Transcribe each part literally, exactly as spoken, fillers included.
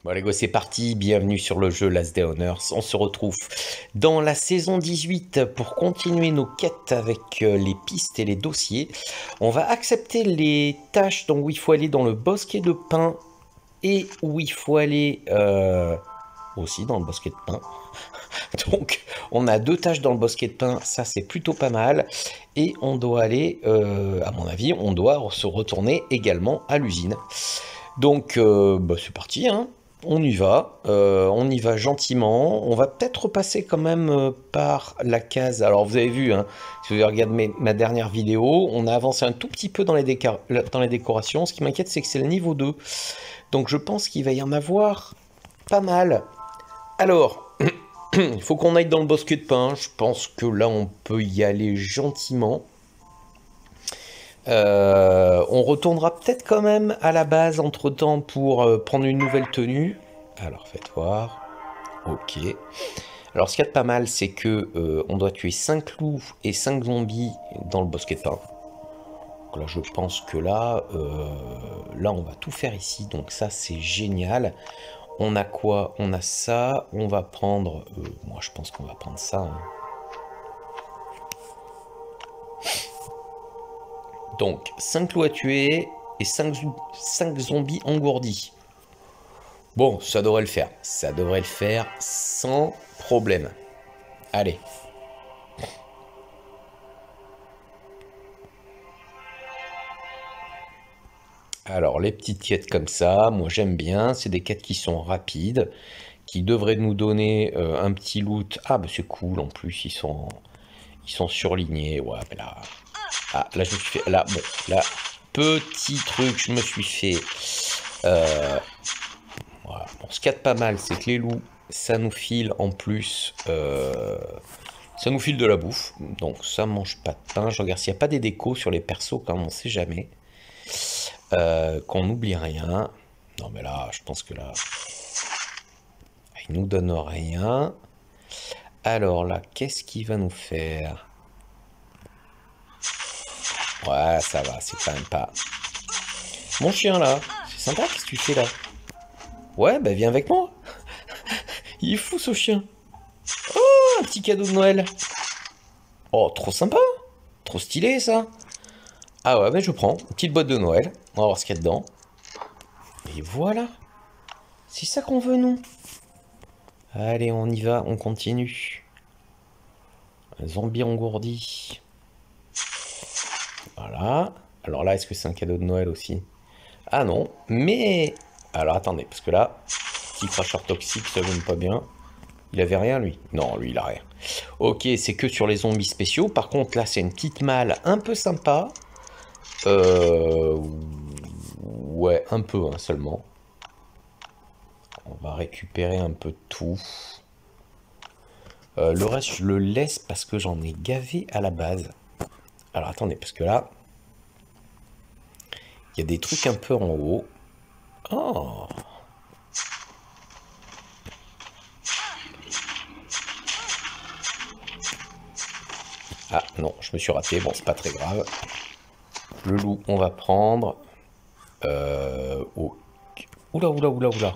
Bon les gars, c'est parti, bienvenue sur le jeu Last Day Honors. On se retrouve dans la saison dix-huit pour continuer nos quêtes avec euh, les pistes et les dossiers. On va accepter les tâches donc, où il faut aller dans le bosquet de pin et où il faut aller euh, aussi dans le bosquet de pin. Donc on a deux tâches dans le bosquet de pin, ça c'est plutôt pas mal. Et on doit aller, euh, à mon avis, on doit se retourner également à l'usine. Donc euh, bah, c'est parti, hein. On y va, euh, on y va gentiment. On va peut-être repasser quand même euh, par la case. Alors vous avez vu, hein, si vous avez regardé mes- ma dernière vidéo, on a avancé un tout petit peu dans les, déca- dans les décorations. Ce qui m'inquiète, c'est que c'est le niveau deux. Donc je pense qu'il va y en avoir pas mal. Alors, il faut qu'on aille dans le bosquet de pin. Je pense que là, on peut y aller gentiment. Euh, on retournera peut-être quand même à la base entre-temps pour euh, prendre une nouvelle tenue. Alors, faites voir. Ok. Alors, ce qu'il y a de pas mal, c'est que euh, on doit tuer cinq loups et cinq zombies dans le bosquet de pin. Donc là, je pense que là, euh, là, on va tout faire ici. Donc ça, c'est génial. On a quoi? On a ça. On va prendre... euh, moi, je pense qu'on va prendre ça. Hein. Donc, cinq loups à tuer et cinq zombies engourdis. Bon, ça devrait le faire. Ça devrait le faire sans problème. Allez. Alors, les petites quêtes comme ça, moi j'aime bien. C'est des quêtes qui sont rapides, qui devraient nous donner euh, un petit loot. Ah, bah c'est cool en plus, ils sont, ils sont surlignés. Ouais, mais là. Ah, là je me suis fait. Là, bon, là, petit truc, je me suis fait. Euh, voilà. Bon, ce qu'il y a de pas mal, c'est que les loups, ça nous file en plus. Euh, Ça nous file de la bouffe, donc ça mange pas de pain. Je regarde s'il n'y a pas des décos sur les persos, quand on sait jamais. Euh, qu'on n'oublie rien. Non mais là, je pense que là, il nous donne rien. Alors là, qu'est-ce qu'il va nous faire? Ouais, ça va, c'est quand même pas... Mon chien là, c'est sympa, qu'est-ce que tu fais là? Ouais, bah viens avec moi. Il est fou ce chien. Oh, un petit cadeau de Noël. Oh, trop sympa. Trop stylé ça. Ah ouais, bah je prends. Une petite boîte de Noël. On va voir ce qu'il y a dedans. Et voilà. C'est ça qu'on veut, nous. Allez, on y va, on continue. Un zombie engourdi. Voilà. Alors là, est-ce que c'est un cadeau de Noël aussi? Ah non, mais... Alors attendez, parce que là, petit cracheur toxique, ça j'aime pas bien. Il avait rien, lui? Non, lui, il a rien. Ok, c'est que sur les zombies spéciaux. Par contre, là, c'est une petite malle un peu sympa. Euh... Ouais, un peu, hein, seulement. On va récupérer un peu de tout. Euh, le reste, je le laisse parce que j'en ai gavé à la base. Alors, attendez, parce que là... Il y a des trucs un peu en haut. Oh! Ah, non, je me suis raté. Bon, c'est pas très grave. Le loup, on va prendre... Euh... Oh. Oula, oula, oula, oula.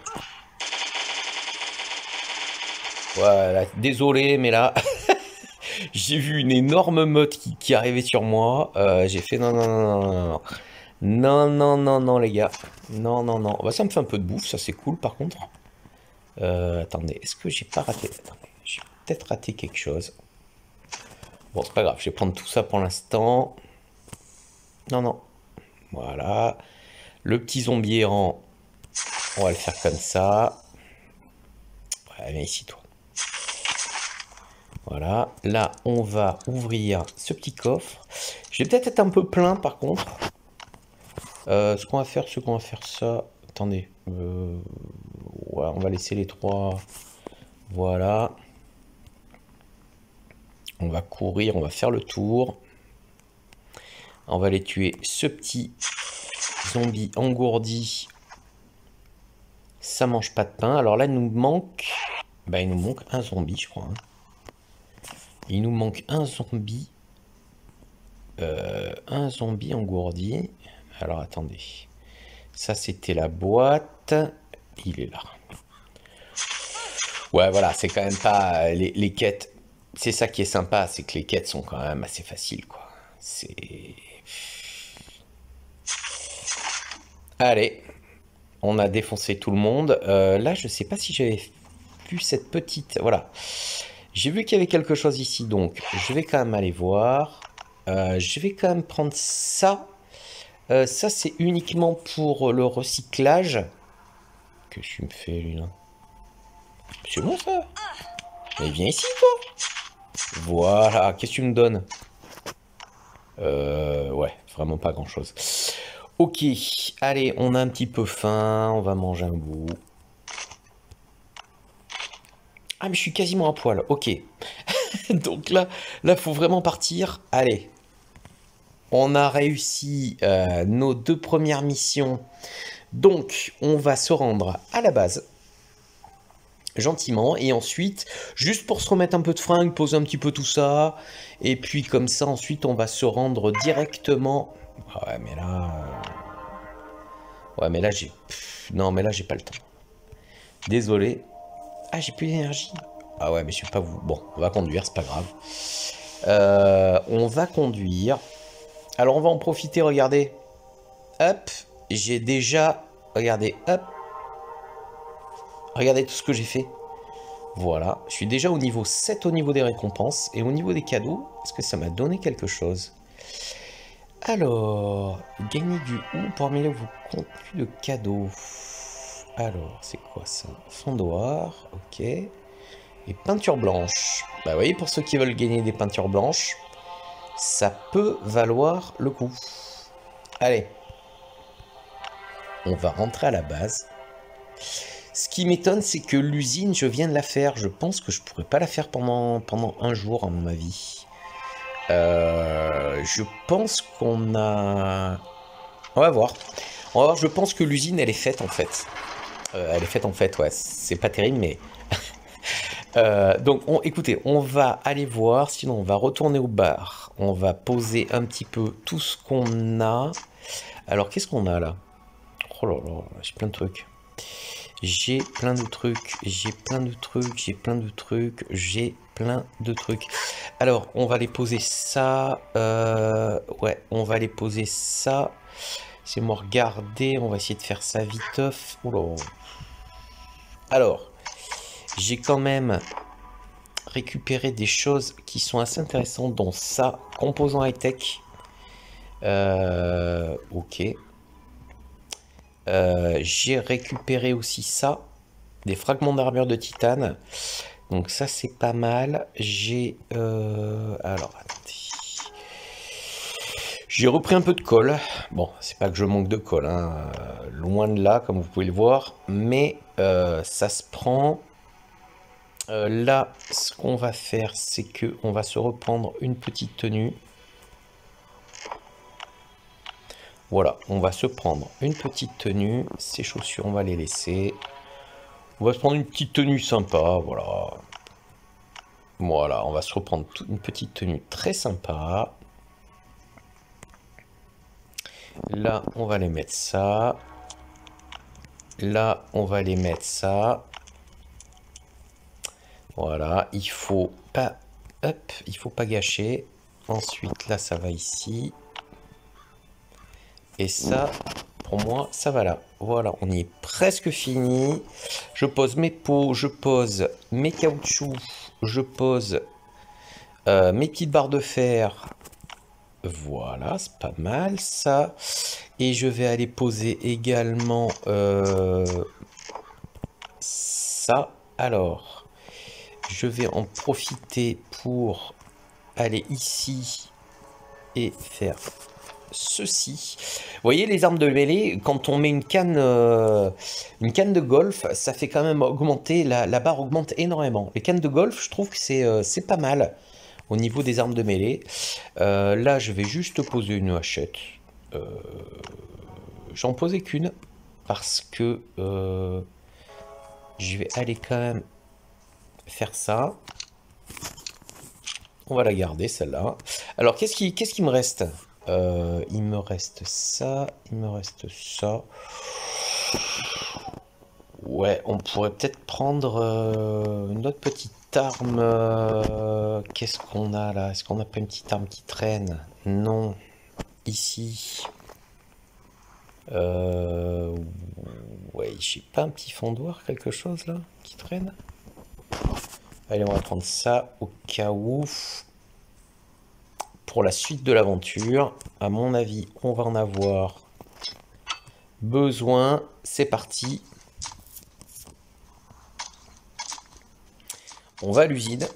Voilà, désolé, mais là... J'ai vu une énorme meute qui, qui arrivait sur moi. Euh, j'ai fait non, non, non, non, non. Non, non, non, non, les gars. Non, non, non. Bah, ça me fait un peu de bouffe, ça c'est cool par contre. Euh, attendez, est-ce que j'ai pas raté... Attendez, j'ai peut-être raté quelque chose. Bon, c'est pas grave, je vais prendre tout ça pour l'instant. Non, non. Voilà. Le petit zombie errant, on va le faire comme ça. Ouais, viens ici, toi. Voilà. Là, on va ouvrir ce petit coffre. Je vais peut-être être un peu plein, par contre. Euh, ce qu'on va faire, ce qu'on va faire ça... Attendez. Euh, ouais, on va laisser les trois... Voilà. On va courir, on va faire le tour. On va aller tuer ce petit zombie engourdi. Ça mange pas de pain. Alors là, il nous manque... Bah, il nous manque un zombie, je crois. Hein. Il nous manque un zombie. Euh, un zombie engourdi. Alors, attendez. Ça, c'était la boîte. Il est là. Ouais, voilà, c'est quand même pas... Les, les quêtes... C'est ça qui est sympa, c'est que les quêtes sont quand même assez faciles, quoi. C'est... Allez. On a défoncé tout le monde. Euh, là, je sais pas si j'avais vu cette petite... Voilà. J'ai vu qu'il y avait quelque chose ici, donc je vais quand même aller voir. Euh, je vais quand même prendre ça. Euh, ça, c'est uniquement pour le recyclage. Qu'est-ce que tu me fais, lui, là? C'est bon, ça? Mais viens ici, toi. Voilà. Qu'est-ce que tu me donnes? Euh, ouais, vraiment pas grand-chose. Ok. Allez, on a un petit peu faim. On va manger un bout. Ah, mais je suis quasiment à poil. Ok. Donc là, là, faut vraiment partir. Allez. On a réussi euh, nos deux premières missions. Donc, on va se rendre à la base. Gentiment. Et ensuite, juste pour se remettre un peu de fringues, poser un petit peu tout ça. Et puis, comme ça, ensuite, on va se rendre directement... Ah ouais, mais là... euh, Ouais, mais là, j'ai... Non, mais là, j'ai pas le temps. Désolé. Ah, j'ai plus d'énergie. Ah ouais, mais je sais pas vous... Bon, on va conduire, c'est pas grave. Euh, on va conduire... Alors, on va en profiter, regardez. Hop, j'ai déjà... Regardez, hop. Regardez tout ce que j'ai fait. Voilà, je suis déjà au niveau sept au niveau des récompenses. Et au niveau des cadeaux, est-ce que ça m'a donné quelque chose? Alors, gagner du ou pour améliorer vos contenus de cadeaux. Alors, c'est quoi ça? Fondoir, ok. Et peinture blanche. Bah vous voyez, pour ceux qui veulent gagner des peintures blanches, ça peut valoir le coup. Allez. On va rentrer à la base. Ce qui m'étonne, c'est que l'usine, je viens de la faire. Je pense que je pourrais pas la faire pendant, pendant un jour, à mon avis. Euh, je pense qu'on a... On va voir. On va voir, je pense que l'usine, elle est faite, en fait. Euh, elle est faite, en fait, ouais. C'est pas terrible, mais... euh, donc, on, écoutez, on va aller voir. Sinon, on va retourner au bar. On va poser un petit peu tout ce qu'on a. Alors, qu'est-ce qu'on a, là? Oh là là, j'ai plein de trucs. J'ai plein de trucs, j'ai plein de trucs, j'ai plein de trucs, j'ai plein de trucs. Alors, on va les poser ça. Euh, ouais, on va les poser ça. C'est moi regarder, on va essayer de faire ça viteuf. Oula. Alors, j'ai quand même récupéré des choses qui sont assez intéressantes, dont ça, composant high-tech. Euh, ok. Euh, j'ai récupéré aussi ça, des fragments d'armure de titane. Donc ça c'est pas mal. J'ai euh, alors attendez. J'ai repris un peu de colle. Bon, c'est pas que je manque de colle, hein. Euh, loin de là, comme vous pouvez le voir. Mais euh, ça se prend. Euh, là, ce qu'on va faire, c'est que on va se reprendre une petite tenue. Voilà, on va se prendre une petite tenue. Ces chaussures, on va les laisser. On va se prendre une petite tenue sympa, voilà. Voilà, on va se reprendre une petite tenue très sympa. Là, on va les mettre ça. Là, on va les mettre ça. Voilà, il faut pas... Hop, il faut pas gâcher. Ensuite, là, ça va ici. Et ça, pour moi, ça va là. Voilà, on y est presque fini. Je pose mes pots, je pose mes caoutchoucs, je pose euh, mes petites barres de fer. Voilà, c'est pas mal ça. Et je vais aller poser également euh, ça. Alors, je vais en profiter pour aller ici et faire... ceci. Vous voyez les armes de mêlée, quand on met une canne, euh, une canne de golf, ça fait quand même augmenter, la, la barre augmente énormément. Les cannes de golf, je trouve que c'est euh, c'est pas mal au niveau des armes de mêlée. Euh, là, je vais juste poser une hachette. Euh, J'en posais qu'une parce que euh, je vais aller quand même faire ça. On va la garder celle-là. Alors, qu'est-ce qui, qu'est-ce qui me reste? Euh, il me reste ça, il me reste ça. Ouais, on pourrait peut-être prendre euh, une autre petite arme. euh, Qu'est-ce qu'on a là? Est-ce qu'on n'a pas une petite arme qui traîne? Non. Ici. Euh... Ouais, j'ai pas un petit fondoir, quelque chose là, qui traîne? Allez, on va prendre ça au cas où. Pour la suite de l'aventure, à mon avis, on va en avoir besoin. C'est parti. On va à l'usine.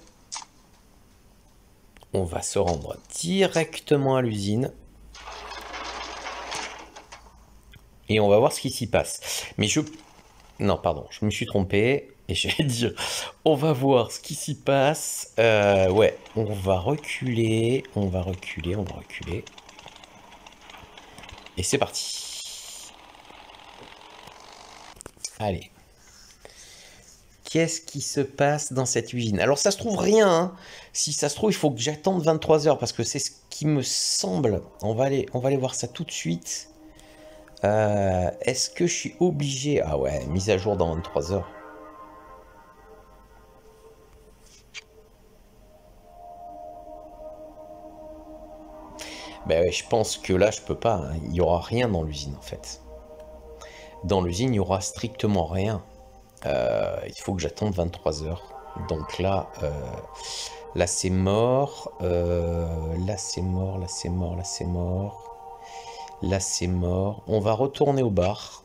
On va se rendre directement à l'usine. Et on va voir ce qui s'y passe. Mais je... Non, pardon, je me suis trompé. Et j'allais dire, on va voir ce qui s'y passe. Euh, ouais, on va reculer. On va reculer, on va reculer. Et c'est parti. Allez. Qu'est-ce qui se passe dans cette usine? Alors ça se trouve rien, hein. Si ça se trouve, il faut que j'attende vingt-trois heures parce que c'est ce qui me semble. On va aller, on va aller voir ça tout de suite. Euh, Est-ce que je suis obligé? Ah ouais, mise à jour dans vingt-trois heures. Ben ouais, je pense que là, je peux pas, hein. Il n'y aura rien dans l'usine en fait. Dans l'usine, il n'y aura strictement rien. Euh, il faut que j'attende vingt-trois heures. Donc là, euh, là c'est mort. Euh, là c'est mort, là c'est mort, là c'est mort. Là c'est mort. On va retourner au bar.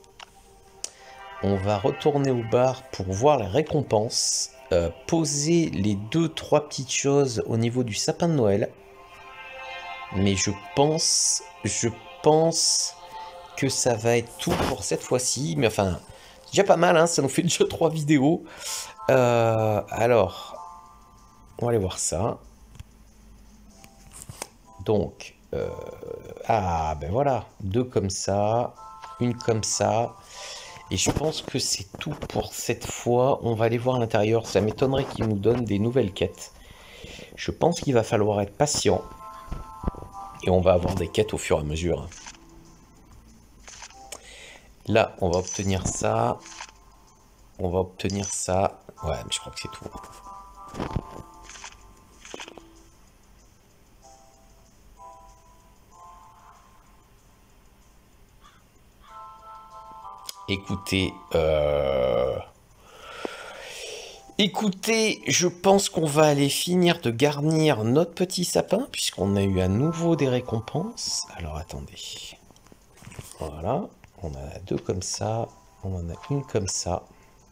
On va retourner au bar pour voir les récompenses. Euh, poser les deux, trois petites choses au niveau du sapin de Noël. Mais je pense, je pense que ça va être tout pour cette fois-ci. Mais enfin, c'est déjà pas mal, hein, ça nous fait déjà trois vidéos. Euh, alors, on va aller voir ça. Donc, euh, ah ben voilà, deux comme ça, une comme ça. Et je pense que c'est tout pour cette fois. On va aller voir à l'intérieur. Ça m'étonnerait qu'il nous donne des nouvelles quêtes. Je pense qu'il va falloir être patient. Et on va avoir des quêtes au fur et à mesure. Là, on va obtenir ça. On va obtenir ça. Ouais, mais je crois que c'est tout. Écoutez, euh... écoutez, je pense qu'on va aller finir de garnir notre petit sapin, puisqu'on a eu à nouveau des récompenses. Alors, attendez. Voilà, on en a deux comme ça, on en a une comme ça.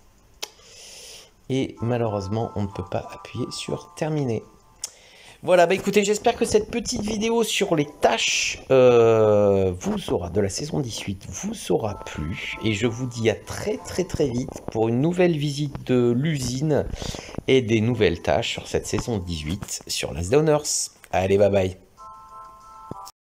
Et malheureusement, on ne peut pas appuyer sur terminer. Voilà, bah écoutez, j'espère que cette petite vidéo sur les tâches euh, vous aura, de la saison dix-huit, vous aura plu. Et je vous dis à très très très vite pour une nouvelle visite de l'usine et des nouvelles tâches sur cette saison dix-huit sur Last Day on Earth. Allez, bye bye.